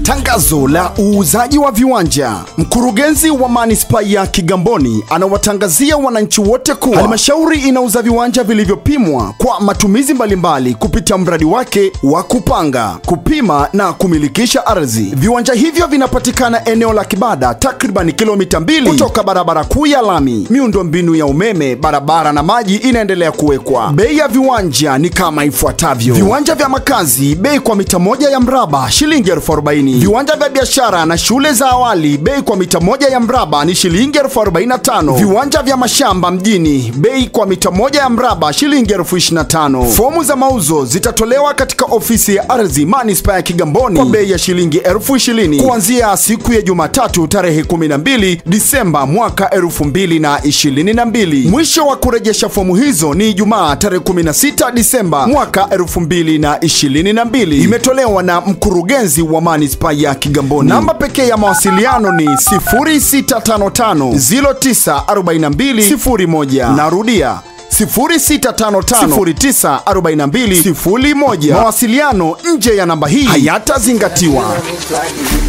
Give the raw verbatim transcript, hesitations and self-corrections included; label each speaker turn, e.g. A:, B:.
A: Tangazo la uuzaji wa viwanja. Mkurugenzi wa Manispaa ya Kigamboni anawatangazia wananchi wote kuwa halmashauri inauza viwanja vilivyopimwa kwa matumizi mbalimbali kupitia mradi wake wa kupanga, kupima na kumilikisha ardhi. Viwanja hivyo vinapatikana eneo la Kibada, takriban kilomita mbili kutoka barabara kuu ya lami. Miundombinu ya umeme, barabara na maji inaendelea kuwekwa. Bei ya viwanja ni kama ifuatavyo: viwanja vya makazi, bei kwa mita moja ya mraba shilingi elfu arobaini. Viwanja vya biashara na shule za awali, bei kwa mita moja ya mraba ni shilingi elfu arobaini na tano. Viwanja vya mashamba mjini, bei kwa mita moja ya mraba shilingi elfu ishirini na tano. Fomu za mauzo zitatolewa katika ofisi ya ardhi Manispaa ya Kigamboni kwa bei ya shilingi elfu ishirini kuanzia siku ya Jumatatu tarehe kumi na mbili Disemba mwaka elfu mbili na ishirini na mbili. Mwisho wa kurejesha fomu hizo ni Ijumaa tarehe kumi na sita Disemba mwaka elfu mbili na ishirini na mbili. Imetolewa na mkurugenzi wa Manispaa ya Kigamboni. Namba pekee ya mawasiliano ni sifuri sita tano tano ziro tisa arobaini mbili sifuri moja. Narudia sifuri sita tano tano sifuri tisa arobaini mbili sifuri moja. Mawasiliano nje ya namba hii hayatazingatiwa.